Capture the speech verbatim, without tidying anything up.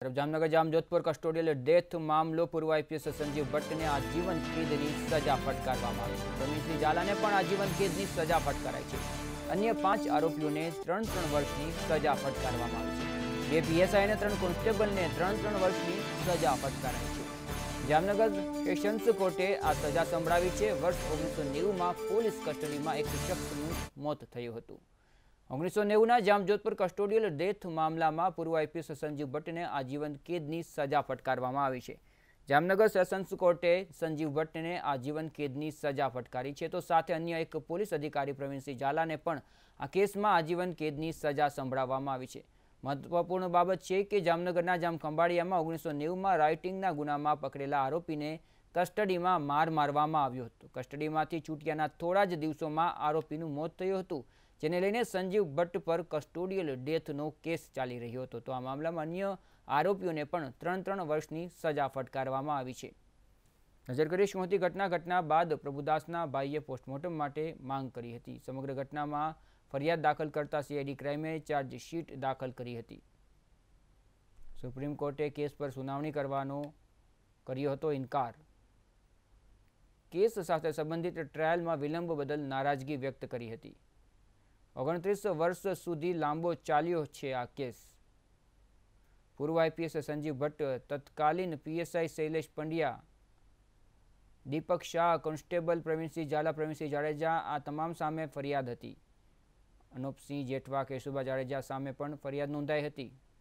Jamnagar Jam Jodhpur custodial death मामलो पूर्व IPS Sanjiv Bhatt ने आजीवन कैदनी सजा फटकारवामां आवी छे। रमेशजी झालाने पण आजीवन कैदनी सजा फटकाराई छे। अन्य पांच आरोपीओने त्रण त्रण वर्षनी सजा फटकारवामां आवी छे। बे पीएसआई ने त्रण कोन्स्टेबल ने त्रण त्रण वर्षनी सजा फटकाराई छे। जामनगर सेशन्स कोर्टे आ सजा संभळावी छे। वर्ष ओगनीस सौ नेवु में पोलीस कस्टडीमां एक शख्सनुं मोत थयुं हतुं। ओगनीस सौ नेवु जाम जोधपुर कस्टोडियल डेथ मामला में पूर्व आईपीएस संजीव भट्ट ने आजीवन कैद की सजा फटकारवामां आवी छे। जामनगर सेशन्स कोर्टे संजीव भट्ट ने आजीवन कैद की सजा फटकारी है, तो साथ अन्य एक पुलिस अधिकारी प्रवीणसिंह झाला ने पण आ केस में आजीवन कैद की सजा संभळाववामां आवी छे। महत्वपूर्ण बाबत है कि जामनगरना जाम खंभाळिया में ओगनीस सौ नेवु में राइटिंगना गुना में पकड़ेला आरोपी ने कस्टडी में मार मारवामां आव्यो हतो। कस्टडी में छूट्याना थोड़ा ज दिवसों में आरोपीनुं मौत थयुं हतुं, जेने लईने संजीव भट्ट पर कस्टोडियल डेथनो केस चाली रह्यो हतो। तो आ मामलामां अन्य आरोपीओने पण त्रण त्रण वर्षनी सजा फटकारवामां आवी छे। नजर करीशुं हती घटना घटना बाद प्रभुदासना भाईए पोस्टमोर्टम माटे मांग करी हती। समग्र घटनामां फरियाद दाखल करता सीआईडी क्राइमे चार्जशीट दाखल करी हती। सुप्रीम कोर्टे केस पर सुनावणी करवानो कर्यो हतो इनकार। केस साथे संबंधित ट्रायल में विलंब बदल नाराजगी व्यक्त करी हती। ओगणत्रीस वर्ष सुधी लांबो चाल्यो छे आ केस। पूर्व आईपीएस संजीव भट्ट, तत्कालीन पीएसआई शैलेष पंड्या, दीपक शाह, कोन्स्टेबल प्रवीणसिंह झाला, प्रवीणसिंह जाडेजा आ तमाम सामे फरियाद हती। अनूपसिंह जेठवा, केशुभा जाडेजा सामे पण फरियाद नोंधाई हती।